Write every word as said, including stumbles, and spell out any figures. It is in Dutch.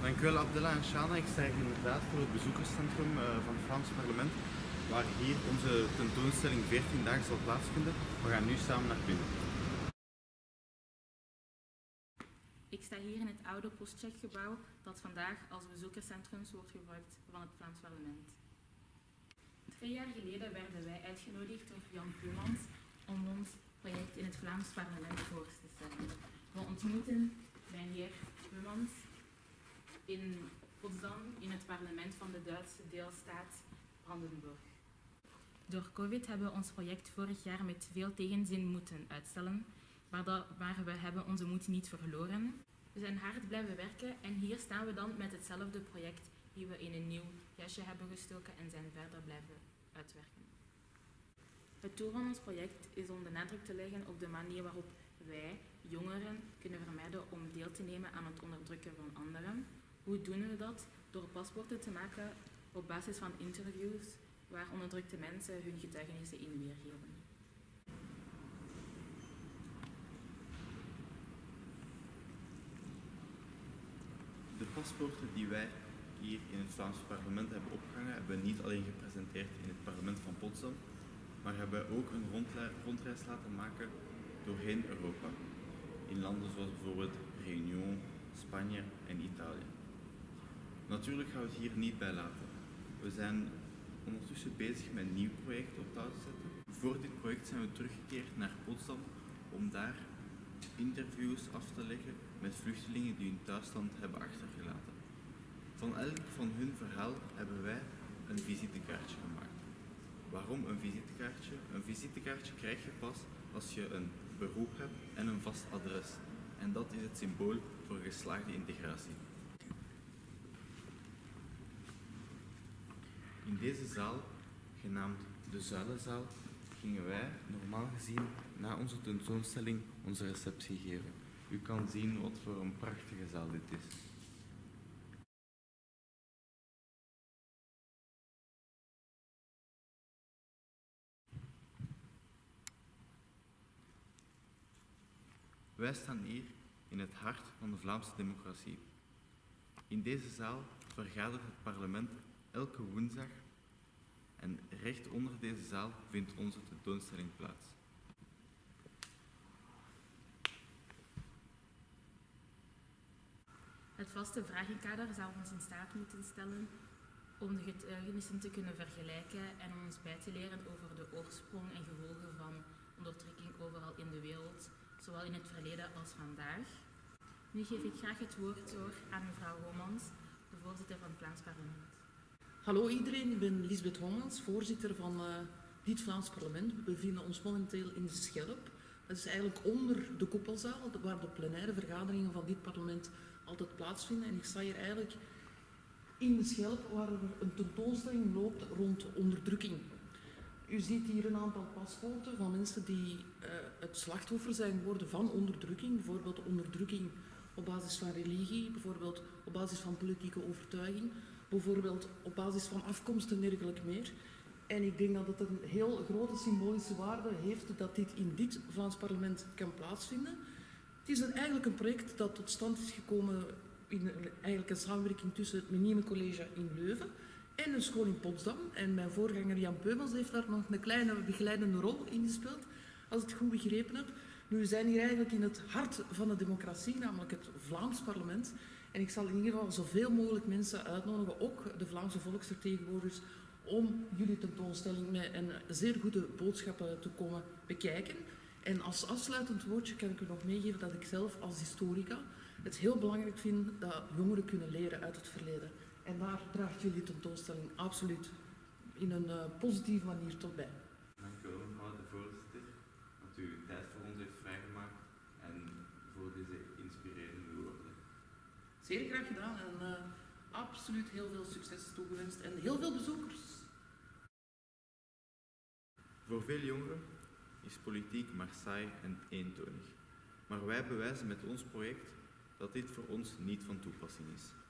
Dank u wel, Abdella en Shana. Ik sta hier inderdaad voor het bezoekerscentrum uh, van het Vlaams parlement, waar hier onze tentoonstelling veertien dagen zal plaatsvinden. We gaan nu samen naar binnen. Ik sta hier in het oude postcheckgebouw dat vandaag als bezoekerscentrum wordt gebruikt van het Vlaams parlement. Twee jaar geleden werden wij uitgenodigd door Jan Peumans om ons project in het Vlaams parlement voor te stellen. We ontmoeten meneer Peumans in Potsdam in het parlement van de Duitse deelstaat Brandenburg. Door COVID hebben we ons project vorig jaar met veel tegenzin moeten uitstellen, maar, dat, maar we hebben onze moed niet verloren. We zijn hard blijven werken en hier staan we dan met hetzelfde project die we in een nieuw jasje hebben gestoken en zijn verder blijven uitwerken. Het doel van ons project is om de nadruk te leggen op de manier waarop wij, jongeren, kunnen vermijden om deel te nemen aan het onderdrukken van anderen. Hoe doen we dat? Door paspoorten te maken op basis van interviews waar onderdrukte mensen hun getuigenissen in weergeven. De paspoorten die wij hier in het Vlaams parlement hebben opgehangen, hebben we niet alleen gepresenteerd in het parlement van Potsdam, maar hebben ook een rondreis laten maken doorheen Europa. In landen zoals bijvoorbeeld Réunion, Spanje en Italië. Natuurlijk gaan we het hier niet bij laten. We zijn ondertussen bezig met een nieuw project op touw te zetten. Voor dit project zijn we teruggekeerd naar Potsdam om daar interviews af te leggen met vluchtelingen die hun thuisland hebben achtergelaten. Van elk van hun verhaal hebben wij een visitekaartje gemaakt. Waarom een visitekaartje? Een visitekaartje krijg je pas als je een beroep hebt en een vast adres. En dat is het symbool voor geslaagde integratie. In deze zaal, genaamd de Zuilenzaal, gingen wij normaal gezien na onze tentoonstelling onze receptie geven. U kan zien wat voor een prachtige zaal dit is. Wij staan hier in het hart van de Vlaamse democratie. In deze zaal vergadert het parlement elke woensdag en recht onder deze zaal vindt onze tentoonstelling plaats. Het vaste vragenkader zou ons in staat moeten stellen om de getuigenissen te kunnen vergelijken en om ons bij te leren over de oorsprong en gevolgen van onderdrukking overal in de wereld, zowel in het verleden als vandaag. Nu geef ik graag het woord door aan mevrouw Homans, de voorzitter van het Vlaams parlement. Hallo iedereen, ik ben Lisbeth Homans, voorzitter van uh, dit Vlaams parlement. We bevinden ons momenteel in de Schelp. Dat is eigenlijk onder de koepelzaal, waar de plenaire vergaderingen van dit parlement altijd plaatsvinden. En ik sta hier eigenlijk in de Schelp, waar er een tentoonstelling loopt rond onderdrukking. U ziet hier een aantal paspoorten van mensen die uh, het slachtoffer zijn geworden van onderdrukking. Bijvoorbeeld onderdrukking op basis van religie, bijvoorbeeld op basis van politieke overtuiging, bijvoorbeeld op basis van afkomst en dergelijke meer. En ik denk dat het een heel grote symbolische waarde heeft dat dit in dit Vlaams parlement kan plaatsvinden. Het is een, eigenlijk een project dat tot stand is gekomen in eigenlijk een samenwerking tussen het Menieme College in Leuven en een school in Potsdam. En mijn voorganger Jan Peumans heeft daar nog een kleine begeleidende rol in gespeeld, als ik het goed begrepen heb. Nu, we zijn hier eigenlijk in het hart van de democratie, namelijk het Vlaams parlement. En ik zal in ieder geval zoveel mogelijk mensen uitnodigen, ook de Vlaamse volksvertegenwoordigers, om jullie tentoonstelling met een zeer goede boodschap te komen bekijken. En als afsluitend woordje kan ik u nog meegeven dat ik zelf als historica het heel belangrijk vind dat jongeren kunnen leren uit het verleden. En daar draagt jullie tentoonstelling absoluut in een uh, positieve manier tot bij. Dank u wel, mevrouw de voorzitter, dat u tijd voor ons heeft vrijgemaakt en voor deze inspirerende woorden. Zeer graag gedaan en uh, absoluut heel veel succes toegewenst en heel veel bezoekers. Voor veel jongeren is politiek maar saai en eentonig. Maar wij bewijzen met ons project dat dit voor ons niet van toepassing is.